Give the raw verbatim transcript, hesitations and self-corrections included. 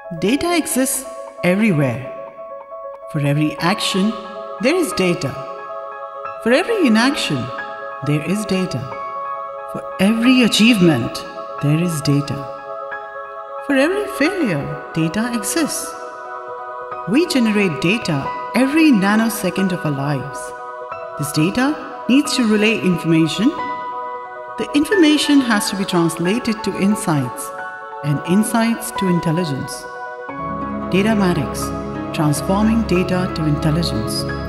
Data exists everywhere. For every action, there is data. For every inaction, there is data. For every achievement, there is data. For every failure, data exists. We generate data every nanosecond of our lives. This data needs to relay information. The information has to be translated to insights, and insights to intelligence. Datamatics, transforming data to intelligence.